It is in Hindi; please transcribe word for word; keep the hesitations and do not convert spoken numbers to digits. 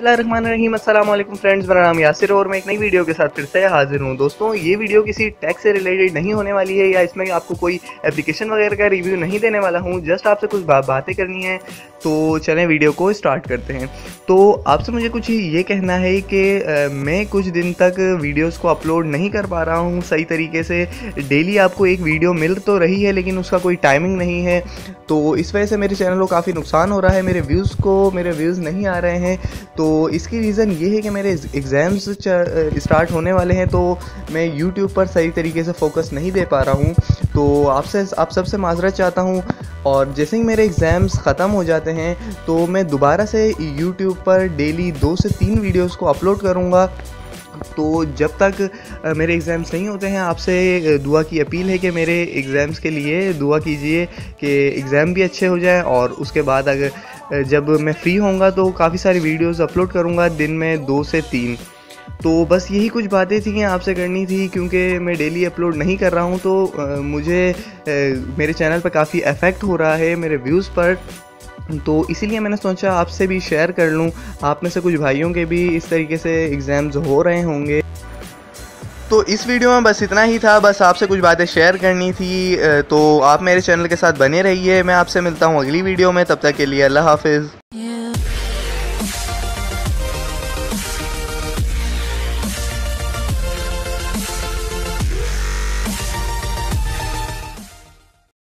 बिस्मिल्लाहिर्रहमानिर्रहीम। अस्सलाम वालेकुम फ्रेंड्स, मेरा नाम यासिर और मैं एक नई वीडियो के साथ फिर से हाजिर हूँ। दोस्तों, ये वीडियो किसी टेक से रिलेटेड नहीं होने वाली है या इसमें आपको कोई एप्लीकेशन वगैरह का रिव्यू नहीं देने वाला हूँ। जस्ट आपसे कुछ बा, बातें करनी है, तो चलें वीडियो को स्टार्ट करते हैं। तो आपसे मुझे कुछ ये कहना है कि मैं कुछ दिन तक वीडियोस को अपलोड नहीं कर पा रहा हूँ सही तरीके से। डेली आपको एक वीडियो मिल तो रही है लेकिन उसका कोई टाइमिंग नहीं है, तो इस वजह से मेरे चैनल को काफ़ी नुकसान हो रहा है। मेरे व्यूज़ को मेरे व्यूज़ नहीं आ रहे हैं, तो इसकी रीज़न ये है कि मेरे एग्ज़ाम्स स्टार्ट होने वाले हैं, तो मैं यूट्यूब पर सही तरीके से फोकस नहीं दे पा रहा हूँ। तो आपसे आप सबसे माज़रत चाहता हूँ, और जैसे ही मेरे एग्ज़ाम्स ख़त्म हो जाते हैं तो मैं दोबारा से यूट्यूब पर डेली दो से तीन वीडियोस को अपलोड करूँगा। तो जब तक मेरे एग्ज़ाम्स नहीं होते हैं, आपसे दुआ की अपील है कि मेरे एग्ज़ाम्स के लिए दुआ कीजिए कि एग्ज़ाम भी अच्छे हो जाएं, और उसके बाद अगर जब मैं फ्री होऊंगा तो काफ़ी सारी वीडियोस अपलोड करूंगा, दिन में दो से तीन। तो बस यही कुछ बातें थी आपसे करनी थी, क्योंकि मैं डेली अपलोड नहीं कर रहा हूं तो आ, मुझे आ, मेरे चैनल पर काफ़ी इफ़ेक्ट हो रहा है मेरे व्यूज़ पर। तो इसीलिए मैंने सोचा आपसे भी शेयर कर लूँ। आप में से कुछ भाइयों के भी इस तरीके से एग्ज़ाम्स हो रहे होंगे। तो इस वीडियो में बस इतना ही था, बस आपसे कुछ बातें शेयर करनी थी। तो आप मेरे चैनल के साथ बने रहिए। मैं आपसे मिलता हूँ अगली वीडियो में, तब तक के लिए अल्लाह हाफिज़।